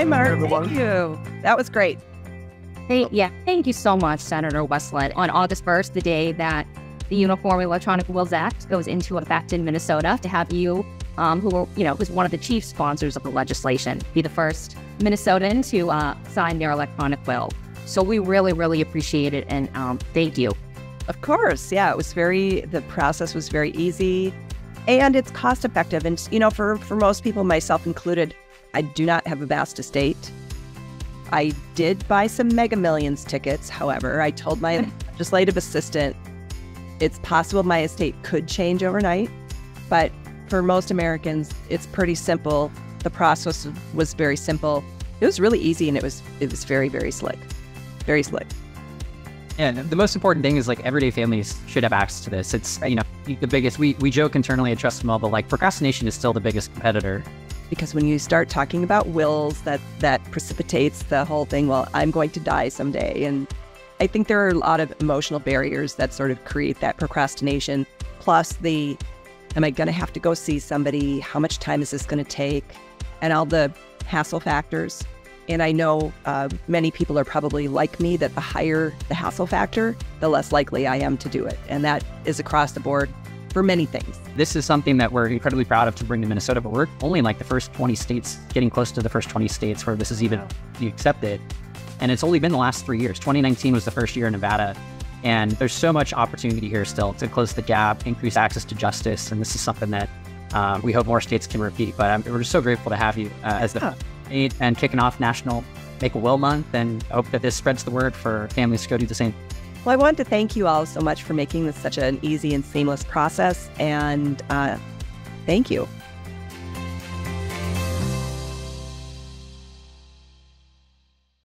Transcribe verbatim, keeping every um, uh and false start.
Bye, Mark. everyone. Thank you. That was great. Hey, yeah, thank you so much, Senator Westlin. On August first, the day that the Uniform Electronic Wills Act goes into effect in Minnesota, to have you, um, who are, you know, who's one of the chief sponsors of the legislation, be the first Minnesotan to uh, sign their electronic will. So we really, really appreciate it, and um, thank you. Of course. Yeah, it was very, the process was very easy and it's cost effective. And, you know, for, for most people, myself included, I do not have a vast estate. I did buy some Mega Millions tickets. However, I told my legislative assistant, it's possible my estate could change overnight, but for most Americans, it's pretty simple. The process was very simple. It was really easy, and it was it was very, very slick. Very slick. And the most important thing is, like, everyday families should have access to this. It's, you know, the biggest, we, we joke internally at Trust Small, but like procrastination is still the biggest competitor. Because when you start talking about wills, that, that precipitates the whole thing, well, I'm going to die someday. And I think there are a lot of emotional barriers that sort of create that procrastination. Plus the, am I going to have to go see somebody? How much time is this going to take? And all the hassle factors. And I know uh, many people are probably like me, that the higher the hassle factor, the less likely I am to do it. And that is across the board for many things. This is something that we're incredibly proud of to bring to Minnesota, but we're only in like the first twenty states, getting close to the first twenty states where this is even accepted. And it's only been the last three years. twenty nineteen was the first year in Nevada. And there's so much opportunity here still to close the gap, increase access to justice. And this is something that um, we hope more states can repeat. But um, we're just so grateful to have you uh, as the Yeah. and kicking off National Make a Will Month, and I hope that this spreads the word for families to go do the same. Well, I wanted to thank you all so much for making this such an easy and seamless process. And uh, thank you.